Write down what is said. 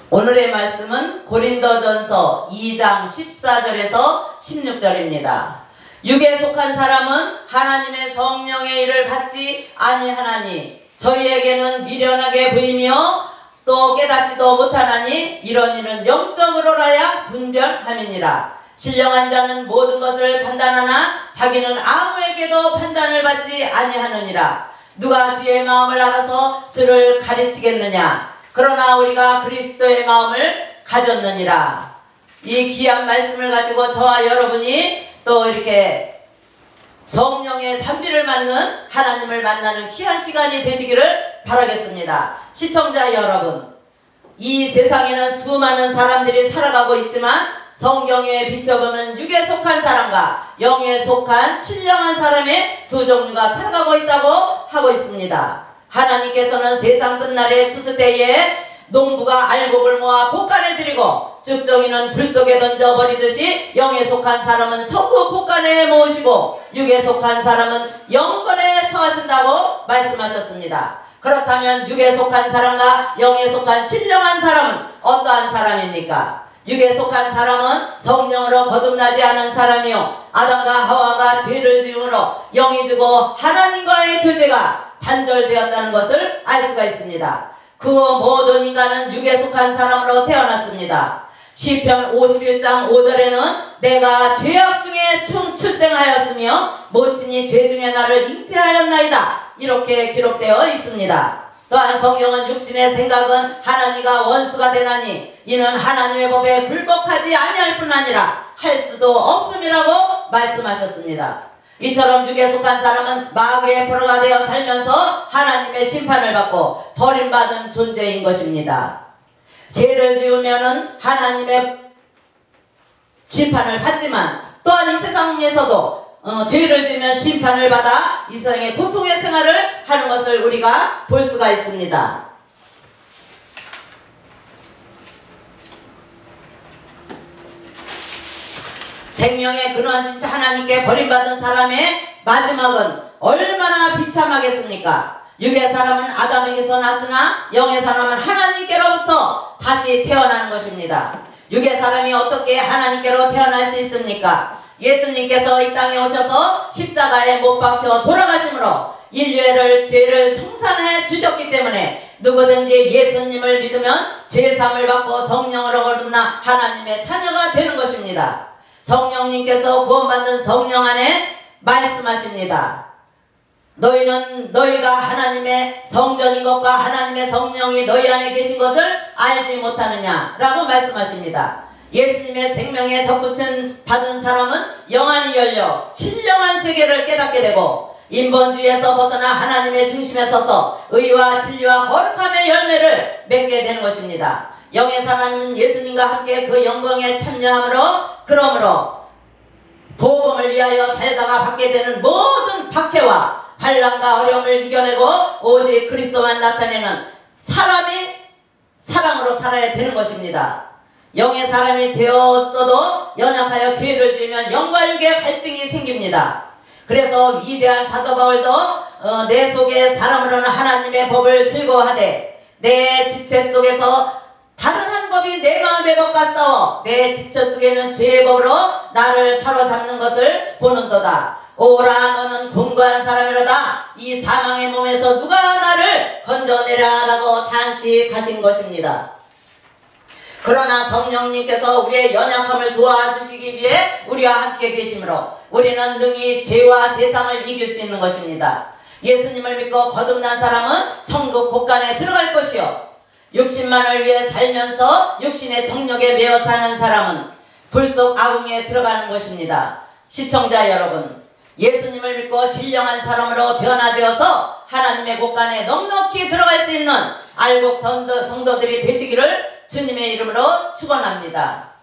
오늘의 말씀은 고린도전서 2장 14절에서 16절입니다. 육에 속한 사람은 하나님의 성령의 일을 받지 아니하나니 저희에게는 미련하게 보이며 또 깨닫지도 못하나니 이런 일은 영적으로라야 분별함이니라. 신령한 자는 모든 것을 판단하나 자기는 아무에게도 판단을 받지 아니하느니라. 누가 주의 마음을 알아서 주를 가르치겠느냐. 그러나 우리가 그리스도의 마음을 가졌느니라. 이 귀한 말씀을 가지고 저와 여러분이 또 이렇게 성령의 단비를 맞는 하나님을 만나는 귀한 시간이 되시기를 바라겠습니다. 시청자 여러분, 이 세상에는 수많은 사람들이 살아가고 있지만 성경에 비춰보면 육에 속한 사람과 영에 속한 신령한 사람의 두 종류가 살아가고 있다고 하고 있습니다. 하나님께서는 세상 끝날의 추수 때에 농부가 알곡을 모아 봇간에 들이고 쭉정이는 불 속에 던져버리듯이 영에 속한 사람은 전부 봇간에 모으시고 육에 속한 사람은 영권에 처하신다고 말씀하셨습니다. 그렇다면 육에 속한 사람과 영에 속한 신령한 사람은 어떠한 사람입니까? 육에 속한 사람은 성령으로 거듭나지 않은 사람이요 아담과 하와가 죄를 지음으로 영이 주고 하나님과의 교제가 단절되었다는 것을 알 수가 있습니다. 그 모든 인간은 육에 속한 사람으로 태어났습니다. 시편 51장 5절에는 내가 죄악 중에 출생하였으며 모친이 죄 중에 나를 잉태하였나이다 이렇게 기록되어 있습니다. 또한 성경은 육신의 생각은 하나님과 원수가 되나니 이는 하나님의 법에 굴복하지 아니할 뿐 아니라 할 수도 없음이라고 말씀하셨습니다. 이처럼 육에 속한 사람은 마귀의 포로가 되어 살면서 하나님의 심판을 받고 버림받은 존재인 것입니다. 죄를 지으면은 하나님의 심판을 받지만 또한 이 세상에서도 죄를 지으면 심판을 받아 이 세상의 고통의 생활을 하는 것을 우리가 볼 수가 있습니다. 생명의 근원신 하나님께 버림받은 사람의 마지막은 얼마나 비참하겠습니까? 육의 사람은 아담에게서 났으나 영의 사람은 하나님께로부터 다시 태어나는 것입니다. 육의 사람이 어떻게 하나님께로 태어날 수 있습니까? 예수님께서 이 땅에 오셔서 십자가에 못 박혀 돌아가심으로 인류의 죄를 청산해 주셨기 때문에 누구든지 예수님을 믿으면 죄사함을 받고 성령으로 거듭나 하나님의 자녀가 되는 것입니다. 성령님께서 구원받는 성령 안에 말씀하십니다. 너희가 하나님의 성전인 것과 하나님의 성령이 너희 안에 계신 것을 알지 못하느냐 라고 말씀하십니다. 예수님의 생명에 접붙임 받은 사람은 영안이 열려 신령한 세계를 깨닫게 되고 인본주의에서 벗어나 하나님의 중심에 서서 의와 진리와 거룩함의 열매를 맺게 되는 것입니다. 영의 사람은 예수님과 함께 그 영광에 참여함으로 그러므로 복음을 위하여 살다가 받게 되는 모든 박해와 환난과 어려움을 이겨내고 오직 그리스도만 나타내는 사람이 사랑으로 살아야 되는 것입니다. 영의 사람이 되었어도 연약하여 죄를 지으면 영과 육의 갈등이 생깁니다. 그래서 위대한 사도 바울도 내 속에 사람으로는 하나님의 법을 즐거워하되 내 지체 속에서 다른 한 법이 내 마음의 법과 싸워 내 지체 속에는 죄의 법으로 나를 사로잡는 것을 보는도다. 오라 너는 공고한 사람이로다. 이 사망의 몸에서 누가 나를 건져내라 라고 탄식하신 것입니다. 그러나 성령님께서 우리의 연약함을 도와주시기 위해 우리와 함께 계시므로 우리는 능히 죄와 세상을 이길 수 있는 것입니다. 예수님을 믿고 거듭난 사람은 천국 곳간에 들어갈 것이요 육신만을 위해 살면서 육신의 정욕에 매여 사는 사람은 불속 아궁이에 들어가는 것입니다. 시청자 여러분, 예수님을 믿고 신령한 사람으로 변화되어서 하나님의 곳간에 넉넉히 들어갈 수 있는 알곡 성도들이 되시기를 주님의 이름으로 축원합니다.